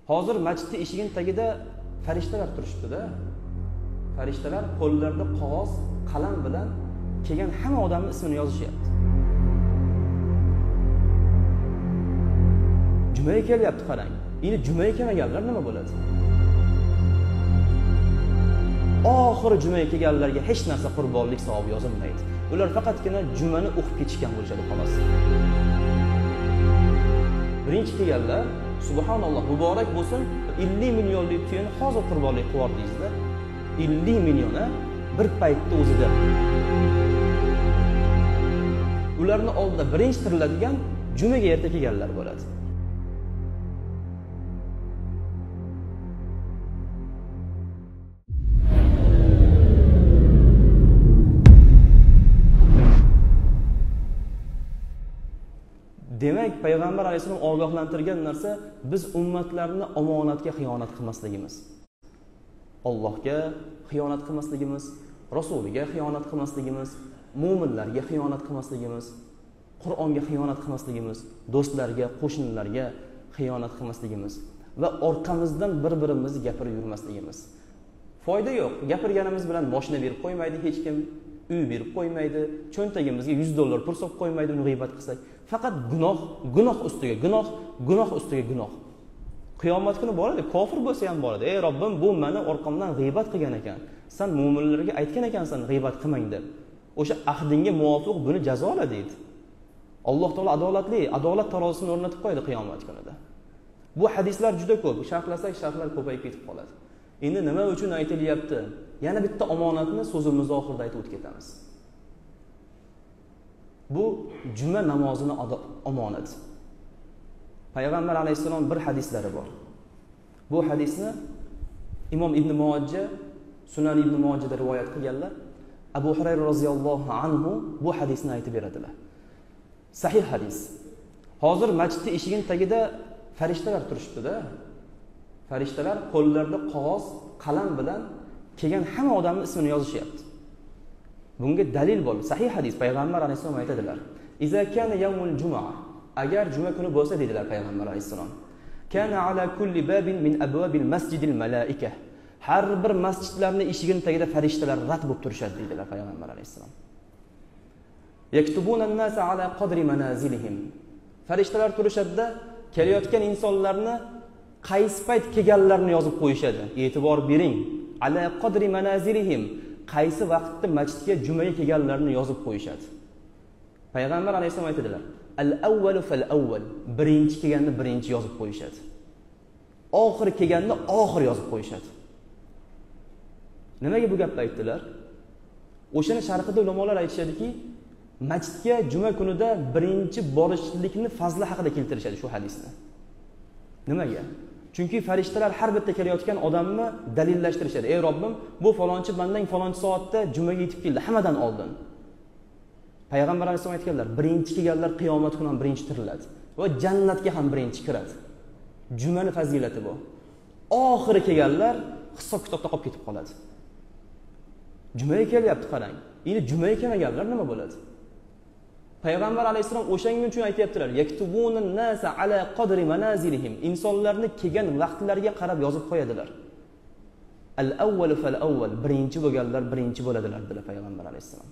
Hozir masjidning eshigining tagida farishtalar turishdi-da. Farishtalar qo'llarida qog'oz, qalam bilan kelgan hamma odamning ismini yozishyapti. Jumaga kelyapti, qarang. Endi jumaga kelmaganlar nima bo'ladi? Oxiri jumaga kelganlarga hech narsa qurbonlik savobi yozilmaydi. Ular faqatgina jumani o'qib ketishgan bo'ladi, xolos. Birinchi kelganlar, subhanalloh, muborak bo'lsin, 50 millionlik tuyani hozir qurbonlik qilib yordingizda. 50 milliona bir paytda o'zida. Ularni oldida birinchi tiriladigan jumaga erta kelganlar bo'ladi. Demak, payg'ambar alayhisalom ogohlantirgan narsa biz ummatlarni omonatga xiyonat qilmasligimiz. Allohga xiyonat qilmasligimiz, rasuliga xiyonat qilmasligimiz, mu'minlarga xiyonat qilmasligimiz, Qur'onga xiyonat qilmasligimiz, do'stlarga, qo'shnilarga xiyonat qilmasligimiz va orqamizdan bir-birimizni gapirib yurmasligimiz. Foyda yo'q. Gapirganimiz bilan mashina berib qo'ymaydi hech kim, uy berib qo'ymaydi, cho'ntagimizga $100 pul solib qo'ymaydi uni g'iybat qilsak. Faqat gunoh ustiga gunoh ustiga gunoh. Qiyomat kuni boradi, kofir bo'lsa ham boradi. Ey Robbim, bu meni orqamdan g'iybat qilgan ekan. Sen mu'minlarga aytgan ekansan g'iybat qilmang deb. O'sha ahdingga muvofiq buni jazola deydi. Alloh taolo adolatli, adolat tarozisini o'rnatib qo'ydi qiyomat kunida. Bu hadislar juda ko'p. Sharhlasak sharhlar ko'payib ketib qoladi. Endi nima uchun aytilyapti? Yana bitta omonatni so'zimiz oxirida aytib o'tib ketamiz. Bu juma namozini omonat. Payg'ambar alayhisalom bir hadislari bor. Bu hadisni Imom Ibn Mojah, Sunan Ibn Mojahda rivoyat qilganlar. Abu Hurayra roziyallohu anhu bu hadisni aytib beradilar. Sahih hadis. Hozir masjidning eshigining tagida farishtalar turishdi-da. Farishtalar qo'llarida qog'oz, qalam bilan kelgan hamma odamning ismini yozishyapti. Bunga dalil bor. Sahih hadis, payg'ambar alayhisalom aytadilar. Iza kana yawmul jumu'ah, agar juma kuni bo'lsa dedilar payg'ambar alayhisalom. Kana ala kulli babin min abwabil masjidil malaika. Har bir masjidlarning eshigining tagida farishtalar rad bo'lib turishadi dedilar payg'ambar alayhisalom. Yaktubuna an-nasa ala qadri manazilihim. Farishtalar turishadida kelayotgan insonlarni qaysi payt kelganlarini yozib qo'yishadi. E'tibor bering. Ala qadri manazilihim. Qaysi vaqtda masjidga jumaga kelganlarini yozib qo'yishadi. Payg'ambar alayhisalom aytadilar: "Al-awwalu fal-awwal." Birinchi kelganni birinchi yozib qo'yishadi. Oxiri kelganni oxir yozib qo'yishadi. Nimaga bu gapni aytdilar? O'shani sharhida ulamolar aytishadiki, masjidga juma kunida birinchi borishlikni fazli haqida keltirishadi shu hadisni. Nimaga? Chunki farishtalar har bitta kelayotgan odamni dalillashtirishadi. Ey Robbim, bu falonchi bandan falonchi soatda jumaga yetib keldi, hammadan oldin. Payg'ambar alayhisolom aytganlar, birinchi kelganlar qiyomat kuni ham birinchi tiriladi va jannatga ham birinchi kiradi. Jumani fazilati bu. Oxiri kelganlar hisob-kitobda qolib ketib qoladi. Jumaga kelyapti, qarang. Endi jumaga kelmaganlar nima bo'ladi? Payg'ambar alayhisalom o'shanga uchun aytayaptilar: "Yaktubunun nasa ala qadri manazilihim." Insonlarni kelgan vaqtlariga qarab yozib qo'yadilar. Al-awwalu fal-awwal, birinchi bo'lganlar birinchi bo'ladilar dedilar payg'ambar alayhisalom.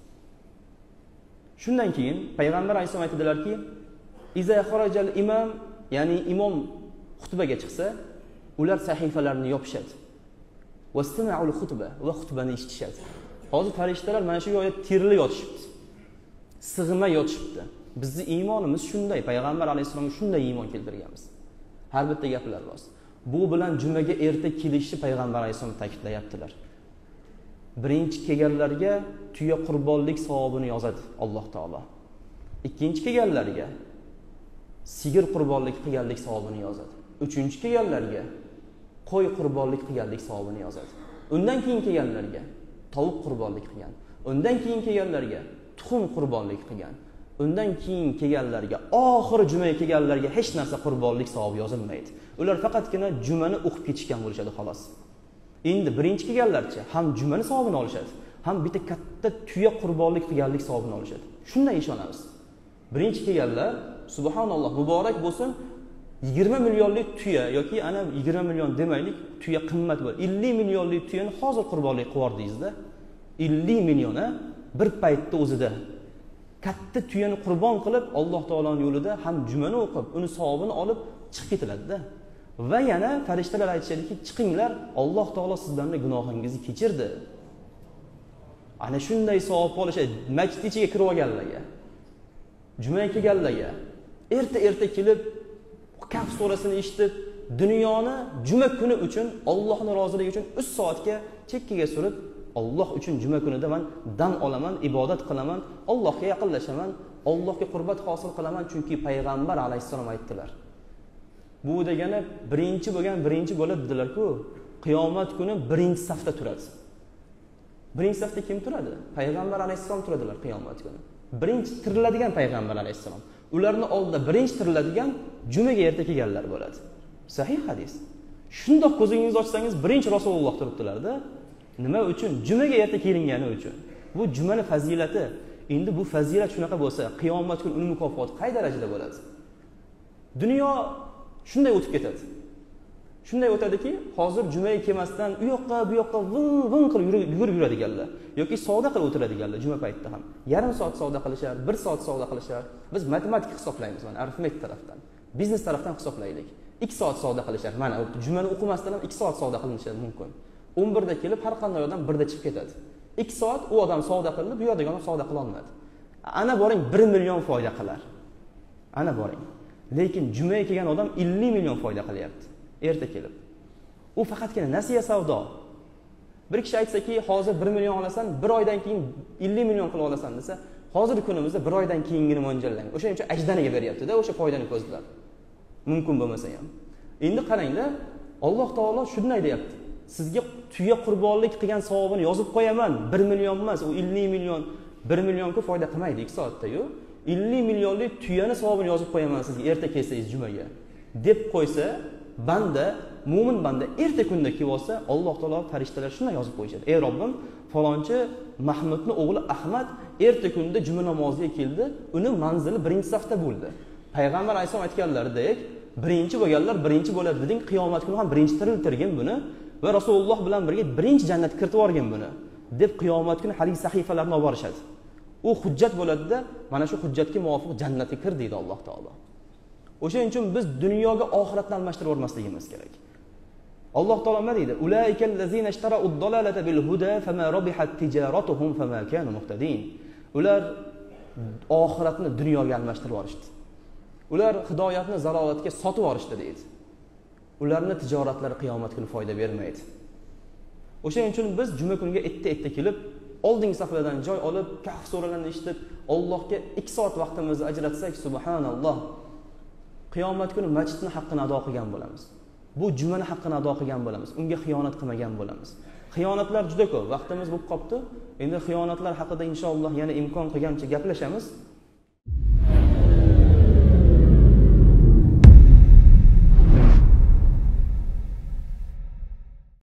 Shundan keyin payg'ambar alayhisalom aytadilarki: "Iza kharajal imam", ya'ni imom xutbaga chiqsa, ular sahifalarni yopishadi. Wastama'ul xutba, va xutbani eshitishadi. Hozir farishtalar mana shu joyda tirilib yotishibdi. Sig'ma yotishibdi. Bizning iymonimiz shunday, payg'ambar alayhisalomga shunday iymon keltirganmiz. Har bitta gaplar rost. Bu bilan jumaga erta kelishni payg'ambar alayhisalom ta'kidlayaptilar. Birinchi kelganlarga tuya qurbonlik savobini yozadi Alloh taolo. Ikkinchi kelganlarga sigir qurbonlik qilganlik savobini yozadi. Uchinchi kelganlarga qo'y qurbonlik qilganlik savobini yozadi. Undan keyin kelganlarga tovuq qurbonlik qilgan. Undan keyin kelganlarga tuxum qurbonlik qilgan. Undan keyin kelganlarga, oxiri jumaga kelganlarga hech narsa qurbonlik savobi yozilmaydi. Ular faqatgina jumani o'qib ketishgan bo'lishadi, xolos. Endi birinchi kelganlarcha ham jumani savobini olishadi, ham bitta katta tuya qurbonlik qilganlik savobini olishadi. Shunday ishonamiz. Birinchi kelganlar, subhanalloh, muborak bo'lsin, 20 millionlik tuya yoki ana 20 million demaylik, tuya qimmat bo'l. 50 millionlik tuyani hozir qurbonlik qilib yordingizda. 50 million bir paytda o'zida katta tuyani qurbon qilib Alloh taoloning yo'lida ham jumani o'qib, uni savobini olib chiqib ketiladi-da. Va yana farishtalar aytishadiki, chiqinglar, Alloh taolo sizlarning gunohingizni kechirdi. Ana shunday savob olishadi masjid ichiga kirib olganlarga. Jumaga kelganlarga, erta kelib Kaf surasini eshitib, dunyoni juma kuni uchun, Allohning roziligi uchun 3 soatga chekkaga surib, Alloh uchun juma kunida men dam olaman, ibodat qilaman, Allohga yaqinlashaman, Allohga qurbat hosil qilaman, chunki payg'ambar alayhissalom aytdilar. Bu degani birinchi bo'lib dedilar-ku, qiyomat kuni birinchi safda turadi. Birinchi safda kim turadi? Payg'ambar alayhissalom turadilar qiyomat kuni. Birinchi tiriladigan payg'ambar alayhissalom. Ularning oldida birinchi tiriladigan jumaga erta kelganlar bo'ladi. Sahih hadis. Shundoq ko'zingizni ochsangiz birinchi Rasululloh turibdilar-da. Nima uchun? Jumaga erta kelingani uchun. Bu jumaning fazilati. Endi bu fazilat shunaqa bo'lsa, qiyomat kuni uning mukofoti qay darajada bo'ladi? Dunyo shunday o'tib ketadi. Shunday o'tadiki, hozir jumaga kelmasdan u yoqqa, bu yoqqa ving qilib yurib yuradiganlar yoki savdo qilib o'tiradiganlar juma paytida ham. Yarim soat savdo qilishar, 1 soat savdo qilishar. Biz matematik hisoblaymiz, mana arifmetik tarafdan. Biznes tarafdan hisoblaylik. 2 soat savdo qilishar. Mana jumani o'qimasdan ham 2 soat savdo qilinishi mumkin. 11 da kelib, har qanday odam 1 da chiqib ketadi. 2 soat u odam savdo qildi, bu yoqdagi odam savdo qila olmadi. Ana boring 1 million foyda qilar. Ana boring. Lekin jumaga kelgan odam 50 million foyda qilyapti. Erta kelib. U faqatgina nasiya savdo. Bir kishi aytsaki, hozir 1 million olasan, 1 oydan keyin 50 million qilib olasan desa, hozirgi kunimizda 1 oydan keyingini mo'ljallang. O'shaning uchun ajdaniga beryapti-da, o'sha foydani ko'zlab. Mumkin bo'lmasa ham. Endi qaranglar, Alloh taolo shunday deyapti. Sizga tuya qurbonlik qilgan savobini yozib qo'yaman. 1 million emas, u 50 million, 1 millionga foyda qilmaydi 2 soatda-yu. 50 millionlik tuyani savobini yozib qo'yaman sizga erta kelsangiz jumaga deb qo'ysa, banda, mu'min banda erta kunda kelib olsa, Alloh taolo farishtalar shunday yozib qo'yishadi. Ey Robbim, falonchi Mahmudning o'g'li Ahmad erta kunda juma namoziga keldi, uni manzili birinchi safda bo'ldi. Payg'ambar alayhisalom aytganlaridek, birinchi bo'lganlar birinchi bo'ladi deding, qiyomat kuni ham birinchi tiriltirgin buni va Rasululloh bilan birga birinchi jannatga kiritib yuborgin buni deb qiyomat kuni hadis sahifalarni olib borishadi. U hujjat bo'ladida, mana shu hujjatga muvofiq jannatga kir deydi Alloh taolo. O'shaning uchun biz dunyoga oxiratni almashtirib o'rmasligimiz kerak. Alloh taolo nima deydi? Ulaikal ladzina ishtara'ud dalalata bil huda fama rabihat tijaratuhum fama kanu muhtadin. Ular oxiratni dunyoga almashtirib olishdi. Ular hidoyatni zalolatga sotib olishdi deydi. Ularning tijoratlari qiyomat kuni foyda bermaydi. O'shaning uchun biz juma kuniga erta kelib, oldingi saflardan joy olib, Kahf suralarini eshitib, Allohga 2 soat vaqtimizni ajratsak, subhanalloh. Qiyomat kuni masjidning haqqini ado qilgan bo'lamiz. Bu jumani haqqini ado qilgan bo'lamiz. Unga xiyonat qilmagan bo'lamiz. Xiyonatlar juda ko'p. Vaqtimiz bo'lib qopti. Endi xiyonatlar haqida inshaalloh yana imkon qilgancha gaplashamiz.